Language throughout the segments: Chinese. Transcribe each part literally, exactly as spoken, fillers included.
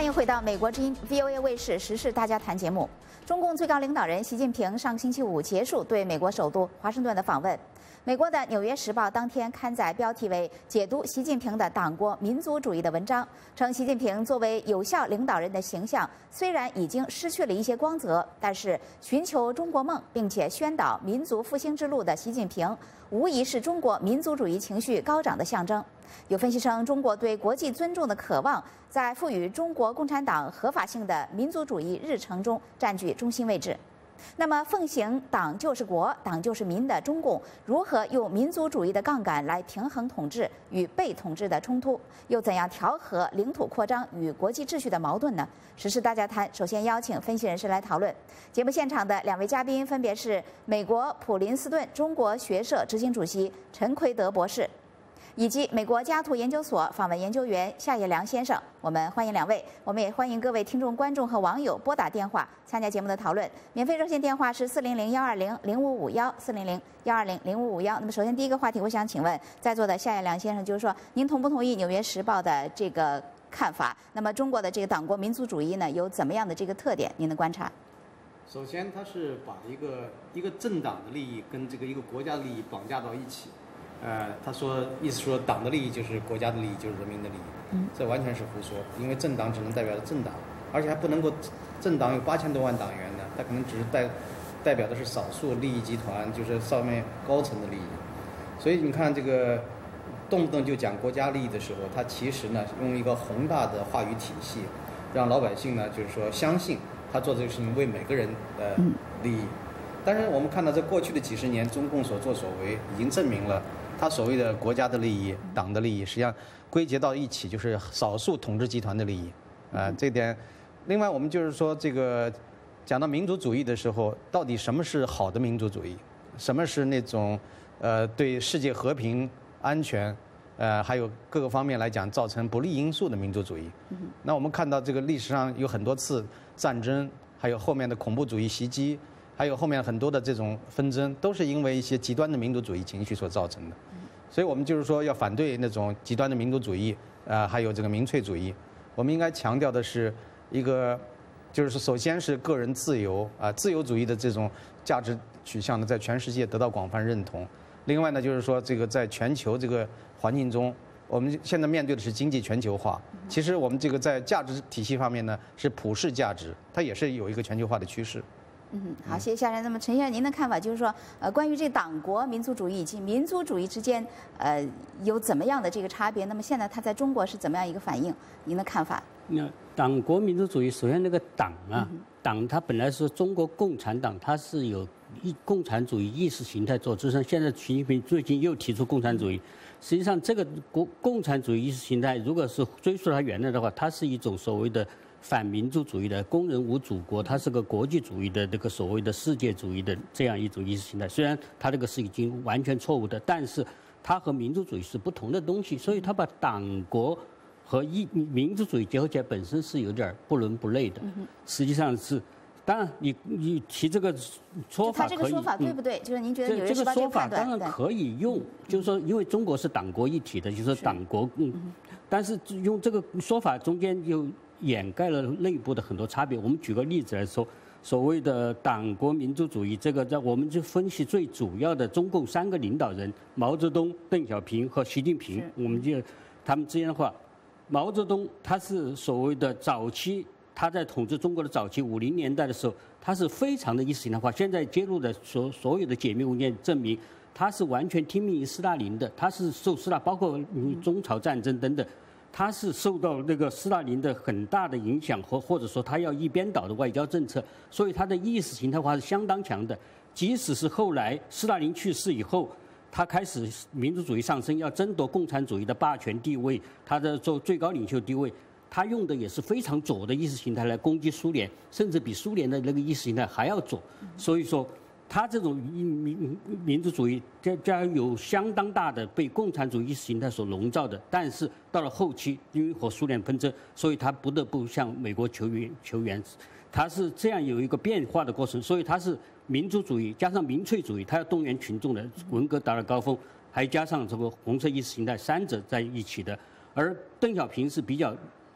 迎回到美国之音 V O A 卫视《时事大家谈》节目。中共最高领导人习近平上星期五结束对美国首都华盛顿的访问。美国的《纽约时报》当天刊载标题为“解读习近平的党国民族主义”的文章，称习近平作为有效领导人的形象虽然已经失去了一些光泽，但是寻求中国梦并且宣导民族复兴之路的习近平，无疑是中国民族主义情绪高涨的象征。有分析称，中国对国际尊重的渴望，在赋予中国共产党合法性的民族主义日程中占据中心位置。那么，奉行“党就是国，党就是民”的中共，如何用民族主义的杠杆来平衡统治与被统治的冲突？又怎样调和领土扩张与国际秩序的矛盾呢？时事大家谈，首先邀请分析人士来讨论。节目现场的两位嘉宾分别是美国普林斯顿中国学社执行主席陈奎德博士，以及美国加图研究所访问研究员夏业良先生。我们欢迎两位，我们也欢迎各位听众、观众和网友拨打电话参加节目的讨论。免费热线电话是四零零幺二零零五五幺四零零幺二零零五五幺。那么，首先第一个话题，我想请问在座的夏业良先生，就是说，您同不同意《纽约时报》的这个看法？那么，中国的这个党国民族主义呢，有怎么样的这个特点？您的观察？ 首先，他是把一个一个政党的利益跟这个一个国家的利益绑架到一起。呃，他说，意思说党的利益就是国家的利益，就是人民的利益，嗯，这完全是胡说。因为政党只能代表着政党，而且还不能够，政党有八千多万党员呢，他可能只是代代表的是少数利益集团，就是上面高层的利益。所以你看这个，动不动就讲国家利益的时候，他其实呢用一个宏大的话语体系，让老百姓呢就是说相信他做这个事情为每个人的利益。但是我们看到这过去的几十年，中共所作所为已经证明了。他所谓的国家的利益、党的利益，实际上归结到一起就是少数统治集团的利益，啊、呃，这点。另外，我们就是说，这个讲到民族主义的时候，到底什么是好的民族主义？什么是那种呃对世界和平、安全，呃还有各个方面来讲造成不利因素的民族主义？那我们看到这个历史上有很多次战争，还有后面的恐怖主义袭击。还有后面很多的这种纷争，都是因为一些极端的民族主义情绪所造成的。所以我们就是说要反对那种极端的民族主义，啊、呃，还有这个民粹主义。我们应该强调的是一个，就是首先是个人自由啊、呃，自由主义的这种价值取向呢，在全世界得到广泛认同。另外呢，就是说这个在全球这个环境中，我们现在面对的是经济全球化。其实我们这个在价值体系方面呢，是普世价值，它也是有一个全球化的趋势。 嗯，好，谢谢夏人。那么陈先生，您的看法就是说，呃，关于这党国民族主义以及民族主义之间，呃，有怎么样的这个差别？那么现在它在中国是怎么样一个反应？您的看法？ 那党国民族主义，首先那个党啊，嗯、党它本来是中国共产党，它是有一共产主义意识形态做支撑。现在习近平最近又提出共产主义，实际上这个国共产主义意识形态，如果是追溯它原来的话，它是一种所谓的。反民族主义的工人无祖国，它是个国际主义的这个所谓的世界主义的这样一种意识形态。虽然它这个是已经完全错误的，但是它和民族主义是不同的东西，所以它把党国和一民族主义结合起来，本身是有点不伦不类的。实际上是，当然你你提这个说法可以， 他这个说法对不对？嗯、就是您觉得这这个说法当然可以用，就是说因为中国是党国一体的，就是说党国嗯，但是用这个说法中间有。掩盖了内部的很多差别。我们举个例子来说，所谓的党国民族主义，这个在我们就分析最主要的中共三个领导人毛泽东、邓小平和习近平，我们就他们之间的话，毛泽东他是所谓的早期，他在统治中国的早期五零年代的时候，他是非常的意识形态化。现在揭露的所所有的解密文件证明，他是完全听命于斯大林的，他是受斯大包括中朝战争等等。他是受到那个斯大林的很大的影响，或或者说他要一边倒的外交政策，所以他的意识形态化是相当强的。即使是后来斯大林去世以后，他开始民族主义上升，要争夺共产主义的霸权地位，他的做最高领袖地位，他用的也是非常左的意识形态来攻击苏联，甚至比苏联的那个意识形态还要左。所以说。他这种民民族主义加加有相当大的被共产主义意识形态所笼罩的，但是到了后期，因为和苏联纷争，所以他不得不向美国求援求援。他是这样有一个变化的过程，所以他是民族主义加上民粹主义，他要动员群众的，文革达到高峰，还加上这个红色意识形态三者在一起的。而邓小平是比较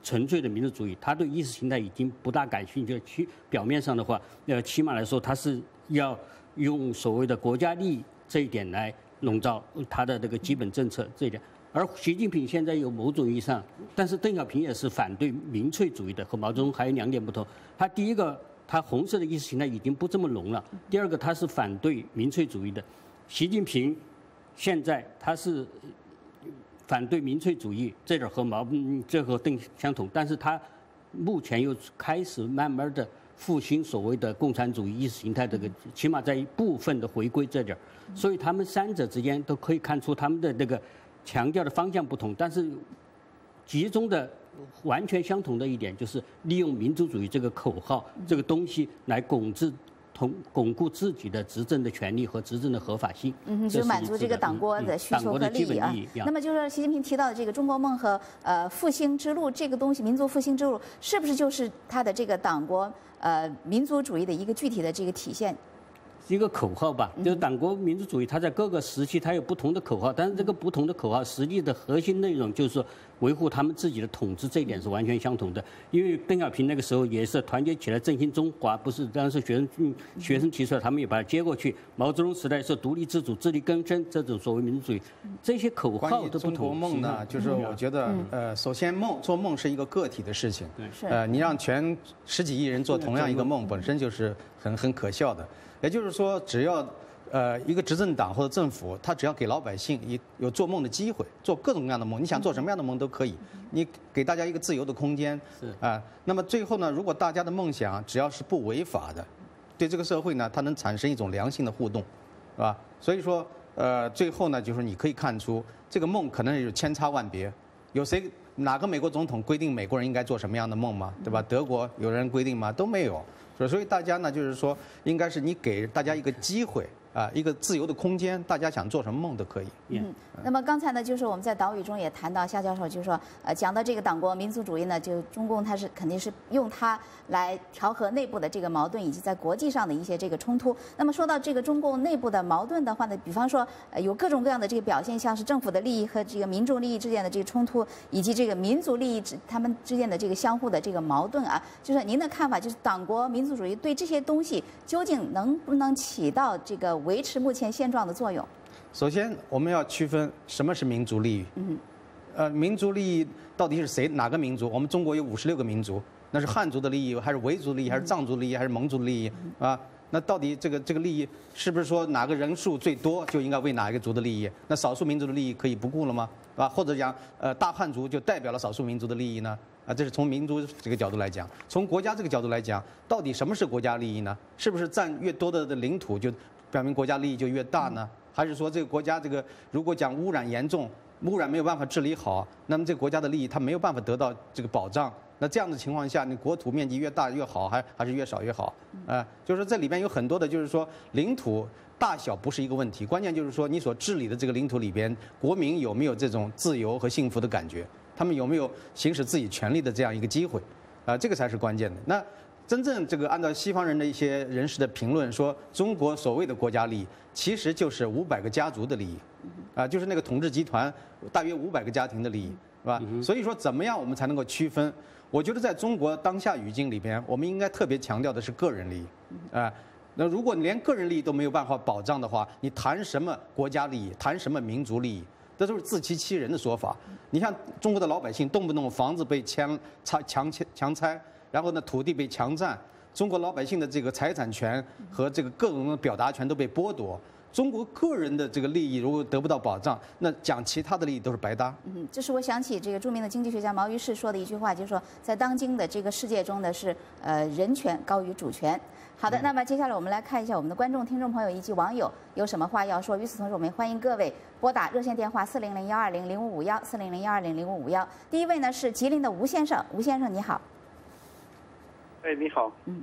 纯粹的民族主义，他对意识形态已经不大感兴趣。其表面上的话，呃，起码来说，他是要用所谓的国家利益这一点来笼罩他的这个基本政策这一点。而习近平现在有某种意义上，但是邓小平也是反对民粹主义的，和毛泽东还有两点不同。他第一个，他红色的意识形态已经不这么浓了；第二个，他是反对民粹主义的。习近平现在他是反对民粹主义，这点和毛这和邓相同，但是他目前又开始慢慢的复兴所谓的共产主义意识形态，这个起码在一部分的回归这点，所以他们三者之间都可以看出他们的这个强调的方向不同，但是集中的完全相同的一点就是利用民族主义这个口号这个东西来巩制同巩固自己的执政的权利和执政的合法性， 嗯，就满足这个党国的需求和利益啊。那么就是习近平提到的这个中国梦和呃复兴之路这个东西，民族复兴之路是不是就是他的这个党国呃民族主义的一个具体的这个体现？ 一个口号吧，就是党国民族主义，它在各个时期它有不同的口号，但是这个不同的口号实际的核心内容就是说维护他们自己的统治，这一点是完全相同的。因为邓小平那个时候也是团结起来振兴中华，不是当时学生嗯学生提出来，他们也把它接过去。毛泽东时代是独立自主、自力更生这种所谓民族主义，这些口号都不同。 中国梦呢，就是我觉得呃，首先梦做梦是一个个体的事情， 对， 呃，你让全十几亿人做同样一个梦，本身就是很很可笑的。也就是说，只要呃一个执政党或者政府，他只要给老百姓有有做梦的机会，做各种各样的梦，你想做什么样的梦都可以，你给大家一个自由的空间，啊、呃，那么最后呢，如果大家的梦想只要是不违法的，对这个社会呢，它能产生一种良性的互动，是吧？所以说，呃，最后呢，就是你可以看出这个梦可能有千差万别，有谁哪个美国总统规定美国人应该做什么样的梦吗？对吧？德国有人规定吗？都没有。所以大家呢，就是说，应该是你给大家一个机会啊，一个自由的空间，大家想做什么梦都可以。 嗯，那么刚才呢，就是我们在岛屿中也谈到，夏教授就是说，呃，讲到这个党国民族主义呢，就中共它是肯定是用它来调和内部的这个矛盾，以及在国际上的一些这个冲突。那么说到这个中共内部的矛盾的话呢，比方说，呃，有各种各样的这个表现，像是政府的利益和这个民众利益之间的这个冲突，以及这个民族利益之他们之间的这个相互的这个矛盾啊，就是您的看法，就是党国民族主义对这些东西究竟能不能起到这个维持目前现状的作用？ 首先，我们要区分什么是民族利益。嗯，呃，民族利益到底是谁哪个民族？我们中国有五十六个民族，那是汉族的利益，还是维族利益，还是藏族利益，还是蒙族利益啊？那到底这个这个利益是不是说哪个人数最多就应该为哪一个族的利益？那少数民族的利益可以不顾了吗？啊，或者讲呃大汉族就代表了少数民族的利益呢？啊，这是从民族这个角度来讲，从国家这个角度来讲，到底什么是国家利益呢？是不是占越多的的领土就表明国家利益就越大呢？还是说这个国家这个如果讲污染严重，污染没有办法治理好，那么这个国家的利益它没有办法得到这个保障？那这样的情况下，你国土面积越大越好，还还是越少越好？啊、呃，就是说这里边有很多的，就是说领土大小不是一个问题，关键就是说你所治理的这个领土里边，国民有没有这种自由和幸福的感觉？他们有没有行使自己权利的这样一个机会？啊、呃，这个才是关键的。那真正这个按照西方人的一些人士的评论说，中国所谓的国家利益，其实就是五百个家族的利益，啊、呃，就是那个统治集团大约五百个家庭的利益，是吧？所以说怎么样我们才能够区分？我觉得在中国当下语境里边，我们应该特别强调的是个人利益，啊、呃，那如果你连个人利益都没有办法保障的话，你谈什么国家利益，谈什么民族利益？这都是自欺欺人的说法。你像中国的老百姓，动不动房子被强强强拆，然后呢土地被强占，中国老百姓的这个财产权和这个各种的表达权都被剥夺。中国个人的这个利益如果得不到保障，那讲其他的利益都是白搭。 嗯，这是我想起这个著名的经济学家毛于轼说的一句话，就是说，在当今的这个世界中呢，是呃人权高于主权。好的，那么接下来我们来看一下我们的观众、听众朋友以及网友有什么话要说。与此同时，我们欢迎各位拨打热线电话四零零幺二零零五五幺四零零幺二零零五五幺。第一位呢是吉林的吴先生，吴先生你好。 哎，你好。嗯。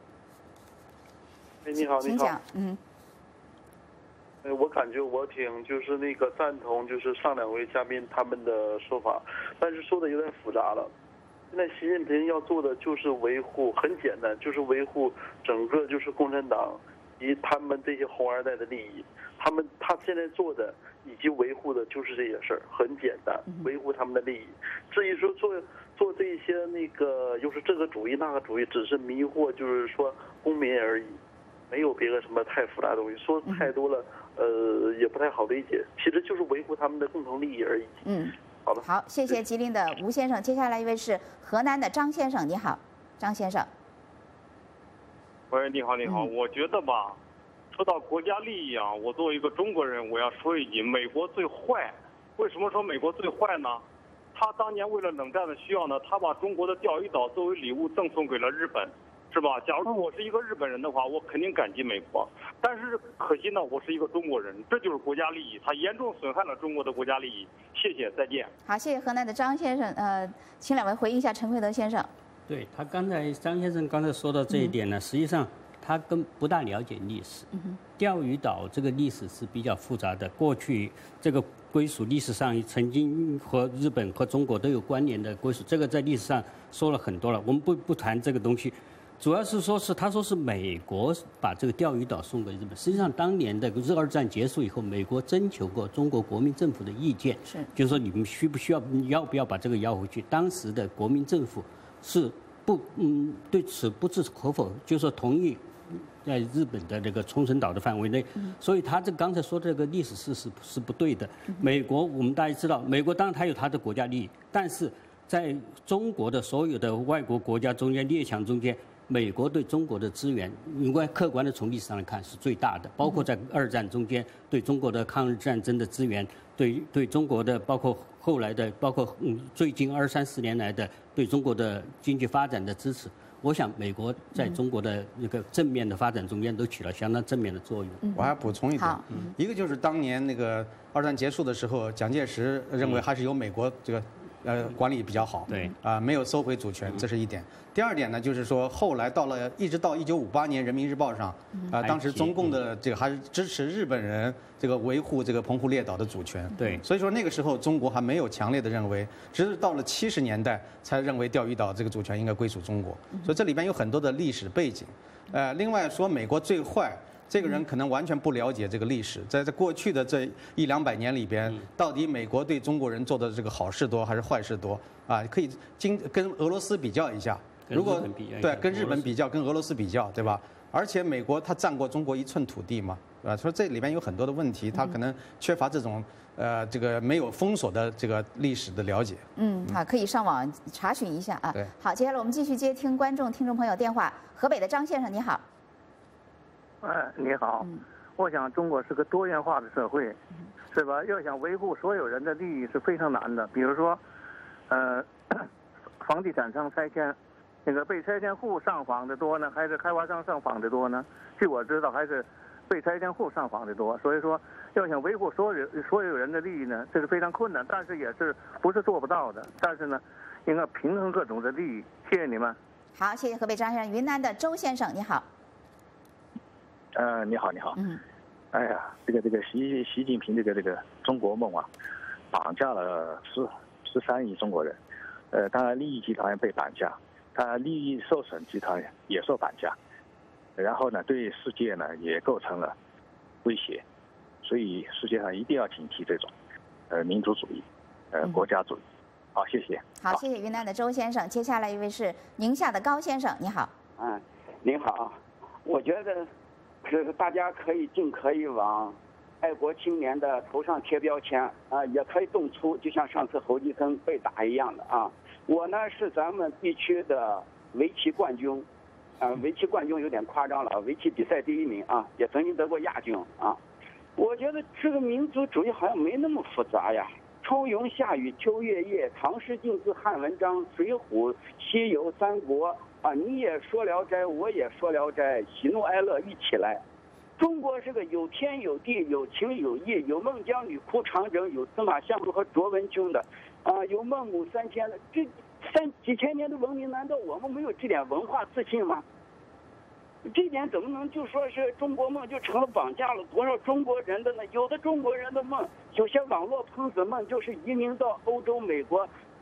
哎，你好，你好。 请讲。嗯。 哎，我感觉我挺就是那个赞同，就是上两位嘉宾他们的说法，但是说的有点复杂了。现在习近平要做的就是维护，很简单，就是维护整个就是共产党及他们这些红二代的利益。他们他现在做的以及维护的就是这些事儿，很简单，维护他们的利益。至于说做做这些那个又是这个主义那个主义，只是迷惑，就是说公民而已，没有别的什么太复杂的东西。说太多了，呃，也不太好理解。其实就是维护他们的共同利益而已。 嗯， 好的。 好，谢谢吉林的吴先生。接下来一位是河南的张先生，你好，张先生。 喂，你好，你好，嗯、我觉得吧。说到国家利益啊，我作为一个中国人，我要说一句，美国最坏。为什么说美国最坏呢？他当年为了冷战的需要呢，他把中国的钓鱼岛作为礼物赠送给了日本，是吧？假如我是一个日本人的话，我肯定感激美国。但是可惜呢，我是一个中国人，这就是国家利益，它严重损害了中国的国家利益。谢谢，再见。 好，谢谢河南的张先生。呃，请两位回应一下陈慧德先生。 对他刚才张先生刚才说到这一点呢，嗯、实际上。他跟不大了解历史，钓鱼岛这个历史是比较复杂的。过去这个归属历史上曾经和日本和中国都有关联的归属，这个在历史上说了很多了，我们不不谈这个东西。主要是说是他说是美国把这个钓鱼岛送给日本，实际上当年的日二战结束以后，美国征求过中国国民政府的意见， 是就是说你们需不需要要不要把这个要回去？当时的国民政府是不嗯对此不置可否，就是说同意。在日本的这个冲绳岛的范围内，所以他这刚才说的这个历史事实是不对的。美国我们大家知道，美国当然它有它的国家利益，但是在中国的所有的外国国家中间列强中间，美国对中国的资源，应该客观的从历史上来看是最大的，包括在二战中间对中国的抗日战争的资源，对对中国的包括后来的，包括嗯最近二三十年来的对中国的经济发展的支持。我想，美国在中国的那个正面的发展中间都起了相当正面的作用。 我还补充一点，一个就是当年那个二战结束的时候，蒋介石认为还是由美国这个呃管理比较好， 对啊，没有收回主权，这是一点。第二点呢，就是说后来到了一直到一九五八年《人民日报》上，啊，当时中共的这个还是支持日本人这个维护这个澎湖列岛的主权。 对， 所以说那个时候中国还没有强烈的认为，直至到了七十年代才认为钓鱼岛这个主权应该归属中国。所以这里边有很多的历史背景。呃，另外说美国最坏。这个人可能完全不了解这个历史，在在过去的这一两百年里边，到底美国对中国人做的这个好事多还是坏事多啊？可以经跟俄罗斯比较一下，如果对跟日本比较，跟俄罗斯比较，对吧？而且美国它占过中国一寸土地嘛，啊，所以这里边有很多的问题，它可能缺乏这种呃这个没有封锁的这个历史的了解。 嗯，好，可以上网查询一下啊。 对， 好，接下来我们继续接听观众、听众朋友电话。河北的张先生，你好。 哎，你好，我想中国是个多元化的社会，是吧？要想维护所有人的利益是非常难的。比如说，呃，房地产商拆迁，那个被拆迁户上访的多呢，还是开发商上访的多呢？据我知道，还是被拆迁户上访的多。所以说，要想维护所有所有人的利益呢，这是非常困难，但是也是不是做不到的。但是呢，应该平衡各种的利益。谢谢你们。 好，谢谢河北张先生。云南的周先生，你好。 呃，你好，你好。 嗯。 哎呀，这个这个习习近平这个这个中国梦啊，绑架了十十三亿中国人。呃，当然利益集团被绑架，他利益受损集团也受绑架，然后呢，对世界呢也构成了威胁，所以世界上一定要警惕这种呃民族主义，呃国家主义。好，谢谢。 好，谢谢云南的周先生。接下来一位是宁夏的高先生，你好。 嗯，您好，我觉得。是大家可以尽可以往爱国青年的头上贴标签啊，也可以动粗，就像上次侯继生被打一样的啊。我呢是咱们地区的围棋冠军，啊，围棋冠军有点夸张了，围棋比赛第一名啊，也曾经得过亚军啊。我觉得这个民族主义好像没那么复杂呀。春云夏雨秋月夜，唐诗晋字汉文章，水浒西游三国。啊，你也说聊斋，我也说聊斋，喜怒哀乐一起来。中国是个有天有地、有情有义，有孟姜女哭长征，有司马相如和卓文君的，啊，有孟母三迁的，这三几千年的文明，难道我们没有这点文化自信吗？这点怎么能就说是中国梦就成了绑架了多少中国人的呢？有的中国人的梦，有些网络喷子梦就是移民到欧洲、美国。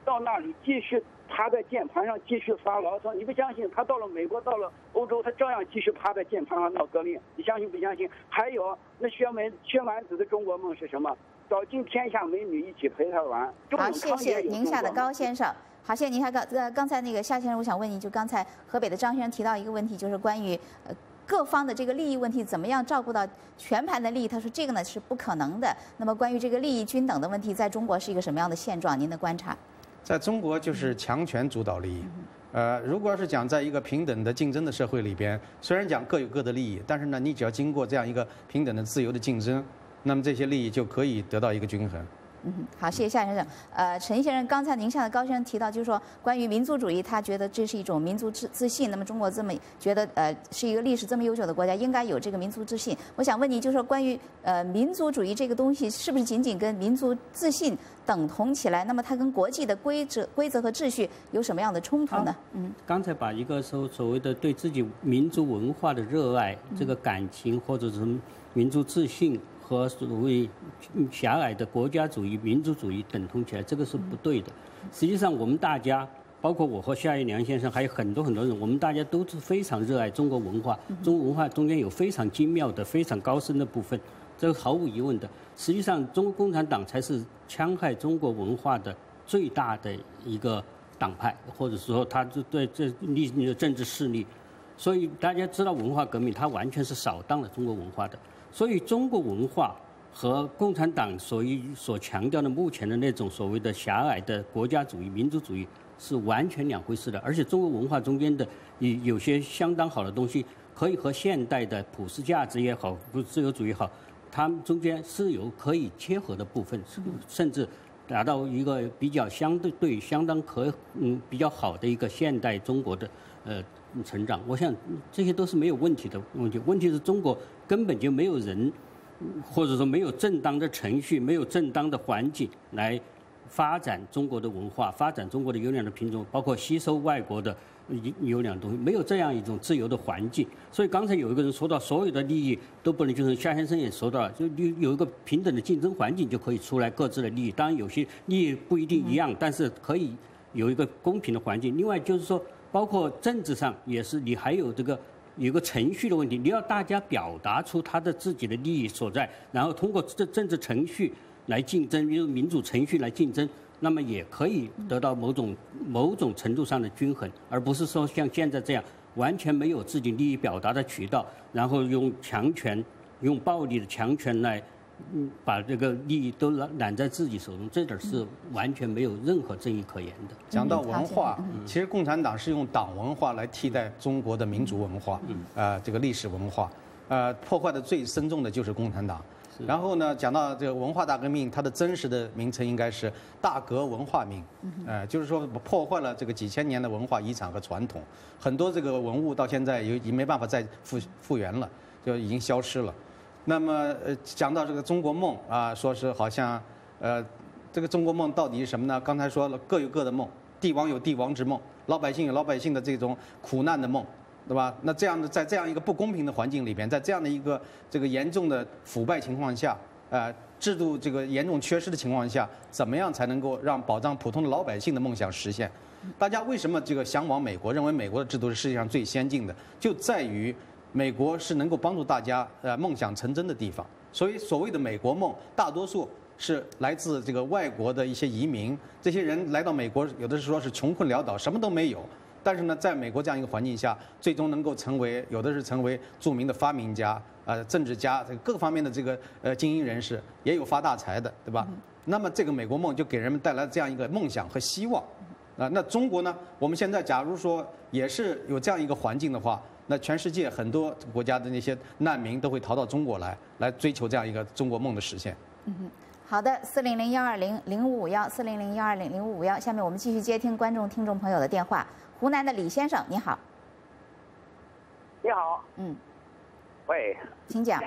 到那里继续趴在键盘上继续发牢骚。你不相信，他到了美国，到了欧洲，他照样继续趴在键盘上闹革命。你相信不相信？还有那薛文薛丸子的中国梦是什么？找尽天下美女一起陪他玩。 好，谢谢宁夏的高先生。好，谢谢宁夏刚呃刚才那个夏先生，我想问你，就刚才河北的张先生提到一个问题，就是关于呃。各方的这个利益问题，怎么样照顾到全盘的利益？他说这个呢是不可能的。那么关于这个利益均等的问题，在中国是一个什么样的现状？您的观察？ 在中国就是强权主导利益。呃，如果要是讲在一个平等的竞争的社会里边，虽然讲各有各的利益，但是呢，你只要经过这样一个平等的自由的竞争，那么这些利益就可以得到一个均衡。 嗯，好，谢谢夏先生。呃，陈先生，刚才宁夏的高先生提到，就是说关于民族主义，他觉得这是一种民族自自信。那么中国这么觉得，呃，是一个历史这么悠久的国家，应该有这个民族自信。我想问你，就是说关于呃民族主义这个东西，是不是仅仅跟民族自信等同起来？那么它跟国际的规则、规则和秩序有什么样的冲突呢？嗯， 刚才把一个所所谓的对自己民族文化的热爱、这个感情或者是民族自信。和所谓狭隘的国家主义、民族主义等同起来，这个是不对的。实际上，我们大家，包括我和夏一良先生，还有很多很多人，我们大家都是非常热爱中国文化。中国文化中间有非常精妙的、非常高深的部分，这是毫无疑问的。实际上，中国共产党才是戕害中国文化的最大的一个党派，或者说他就对这立的政治势力。所以大家知道，文化革命它完全是扫荡了中国文化的。所以，中国文化和共产党所所强调的目前的那种所谓的狭隘的国家主义、民族主义是完全两回事的。而且，中国文化中间的有有些相当好的东西，可以和现代的普世价值也好、自由主义也好，它们中间是有可以切合的部分，甚至达到一个比较相对对相当可嗯比较好的一个现代中国的呃。成长，我想这些都是没有问题的问题。问题是中国根本就没有人，或者说没有正当的程序，没有正当的环境来发展中国的文化，发展中国的优良的品种，包括吸收外国的优良的东西，没有这样一种自由的环境。所以刚才有一个人说到，所有的利益都不能，就是夏先生也说到了，就有一个平等的竞争环境就可以出来各自的利益。当然有些利益不一定一样，但是可以有一个公平的环境。另外就是说。包括政治上也是，你还有这个有个程序的问题，你要大家表达出他的自己的利益所在，然后通过这政治程序来竞争，用民主程序来竞争，那么也可以得到某种某种程度上的均衡，而不是说像现在这样完全没有自己利益表达的渠道，然后用强权、用暴力的强权来。嗯，把这个利益都揽揽在自己手中，这点是完全没有任何正义可言的。 讲到文化，其实共产党是用党文化来替代中国的民族文化，呃，这个历史文化，呃，破坏的最深重的就是共产党。然后呢，讲到这个文化大革命，它的真实的名称应该是大革文化命，呃，就是说破坏了这个几千年的文化遗产和传统，很多这个文物到现在已经没办法再复复原了，就已经消失了。那么，呃，讲到这个中国梦啊，说是好像，呃，这个中国梦到底是什么呢？刚才说了，各有各的梦，帝王有帝王之梦，老百姓有老百姓的这种苦难的梦，对吧？那这样的，在这样一个不公平的环境里边，在这样的一个这个严重的腐败情况下，呃，制度这个严重缺失的情况下，怎么样才能够让保障普通的老百姓的梦想实现？大家为什么这个向往美国，认为美国的制度是世界上最先进的，就在于。美国是能够帮助大家呃梦想成真的地方，所以所谓的美国梦，大多数是来自这个外国的一些移民，这些人来到美国，有的是说是穷困潦倒，什么都没有，但是呢，在美国这样一个环境下，最终能够成为，有的是成为著名的发明家、呃政治家，这个各方面的这个呃精英人士，也有发大财的，对吧？那么这个美国梦就给人们带来这样一个梦想和希望，啊，那中国呢？我们现在假如说也是有这样一个环境的话。那全世界很多国家的那些难民都会逃到中国来，来追求这样一个中国梦的实现。 嗯哼，好的，四零零幺二零零五五幺，四零零幺二零零五五幺。下面我们继续接听观众、听众朋友的电话。湖南的李先生，你好。 你好。 嗯。 喂。 请讲。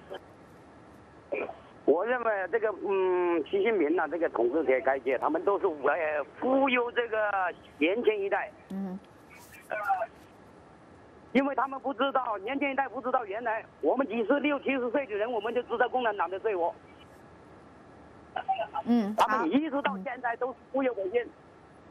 我认为这个嗯，习近平呐、啊，这个统治者改革，他们都是呃忽悠这个年轻一代。 嗯。 因为他们不知道，年轻一代不知道，原来我们几十六七十岁的人，我们就知道共产党的罪恶。 嗯， 他们一直到现在都是忽悠百姓。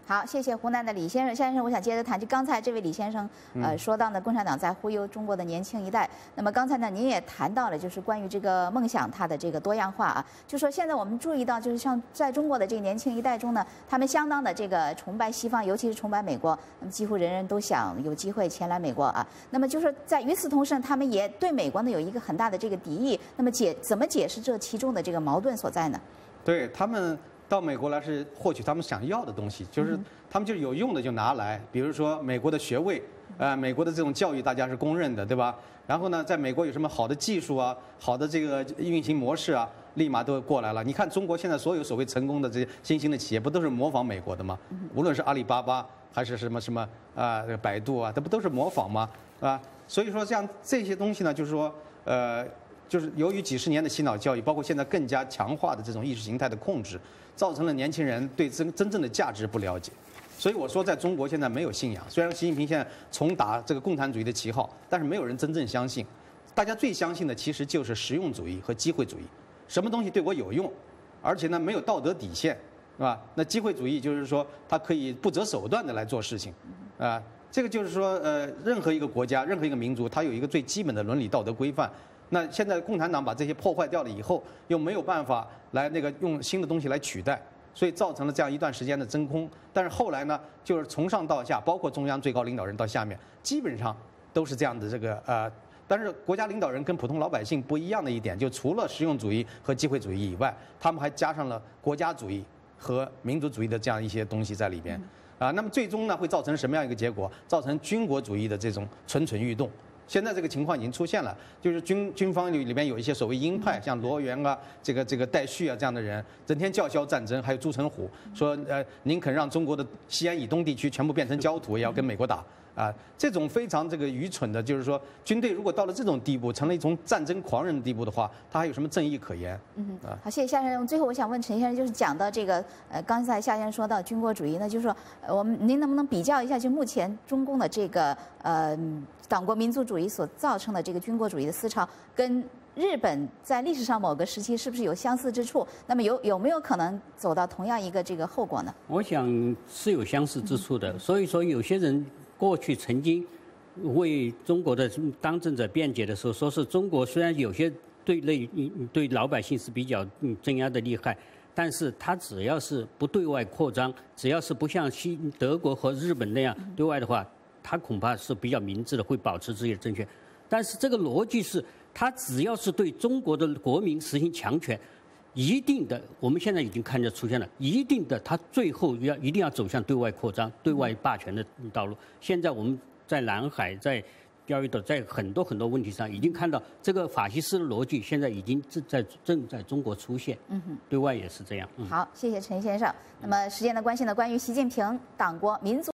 好，谢谢湖南的李先生。夏先生，我想接着谈，就刚才这位李先生呃说到呢，共产党在忽悠中国的年轻一代。那么刚才呢，您也谈到了，就是关于这个梦想它的这个多样化啊，就说现在我们注意到，就是像在中国的这个年轻一代中呢，他们相当的这个崇拜西方，尤其是崇拜美国，那么几乎人人都想有机会前来美国啊。那么就是在与此同时，他们也对美国呢有一个很大的这个敌意。那么解怎么解释这其中的这个矛盾所在呢？ 对他们。到美国来是获取他们想要的东西，就是他们就有用的就拿来，比如说美国的学位，呃，美国的这种教育大家是公认的，对吧？然后呢，在美国有什么好的技术啊，好的这个运行模式啊，立马都过来了。你看中国现在所有所谓成功的这些新兴的企业，不都是模仿美国的吗？无论是阿里巴巴还是什么什么啊，这个百度啊，这不都是模仿吗？啊，所以说像这些东西呢，就是说，呃。就是由于几十年的洗脑教育，包括现在更加强化的这种意识形态的控制，造成了年轻人对真真正的价值不了解。所以我说，在中国现在没有信仰。虽然习近平现在重打这个共产主义的旗号，但是没有人真正相信。大家最相信的其实就是实用主义和机会主义。什么东西对我有用，而且呢没有道德底线，是吧？那机会主义就是说，它可以不择手段的来做事情，啊，这个就是说，呃，任何一个国家、任何一个民族，它有一个最基本的伦理道德规范。那现在共产党把这些破坏掉了以后，又没有办法来那个用新的东西来取代，所以造成了这样一段时间的真空。但是后来呢，就是从上到下，包括中央最高领导人到下面，基本上都是这样的这个呃。但是国家领导人跟普通老百姓不一样的一点，就除了实用主义和机会主义以外，他们还加上了国家主义和民族主义的这样一些东西在里边。啊，那么最终呢，会造成什么样一个结果？造成军国主义的这种蠢蠢欲动。现在这个情况已经出现了，就是军军方里里边有一些所谓鹰派，像罗源啊、这个这个戴旭啊这样的人，整天叫嚣战争，还有朱成虎说，呃，宁肯让中国的西安以东地区全部变成焦土，也要跟美国打啊！这种非常这个愚蠢的，就是说，军队如果到了这种地步，成了一种战争狂人的地步的话，他还有什么正义可言？ 嗯，啊，好，谢谢夏先生。最后我想问陈先生，就是讲到这个，呃，刚才夏先生说到军国主义呢，就是说，呃，我们您能不能比较一下，就目前中共的这个呃党国民族主义所造成的这个军国主义的思潮，跟日本在历史上某个时期是不是有相似之处？那么有有没有可能走到同样一个这个后果呢？ 我想是有相似之处的。所以说，有些人过去曾经为中国的当政者辩解的时候，说是中国虽然有些对内对老百姓是比较镇压的厉害，但是他只要是不对外扩张，只要是不像西德国和日本那样对外的话，他恐怕是比较明智的，会保持自己的政权。但是这个逻辑是，他只要是对中国的国民实行强权，一定的，我们现在已经看着出现了，一定的，他最后要一定要走向对外扩张、对外霸权的道路。现在我们在南海、在钓鱼岛、在很多很多问题上，已经看到这个法西斯的逻辑现在已经正在正在中国出现。嗯哼，对外也是这样。嗯、 好，谢谢陈先生。那么时间的关系呢，关于习近平党国民族。